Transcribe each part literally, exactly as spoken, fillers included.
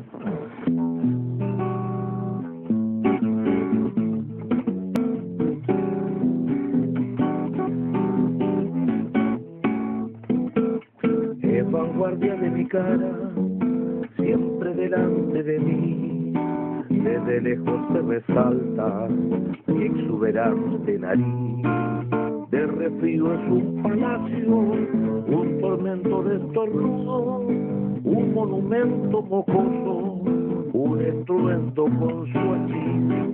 En vanguardia de mi cara, siempre delante de mí, desde lejos se resalta mi exuberante nariz. De refrío es un palacio, un tormento de estornudo, un monumento mocoso, un estruendo con su achín.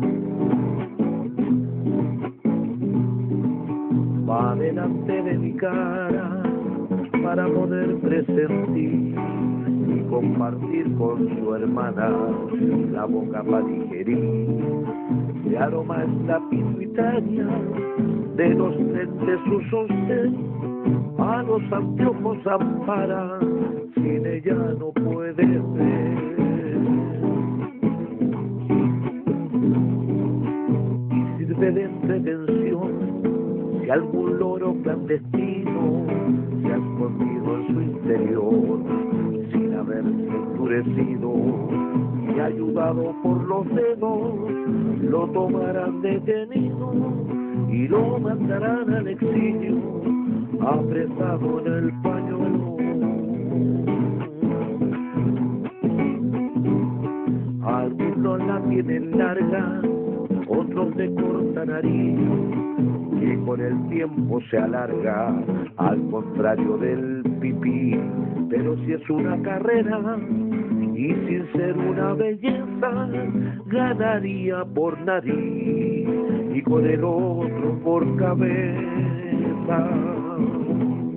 Va delante de mi cara para poder presentir y compartir con su hermana la boca para digerir. De aroma es la pituitaria, de los lentes su sostén, a los anteojos ampara, sin ella no puede ver. Y sirve de entretención si algún loro clandestino se ha escondido en su interior, sin haberse endurecido y ayudado por los dedos, lo tomarán detenido y lo mandarán al exilio, apresado en el pañuelo. Algunos la tienen larga, otros de corta nariz, que con el tiempo se alarga, al contrario del pipí. Pero si es una carrera y sin ser una belleza, ganaría por nariz y con el otro por cabeza.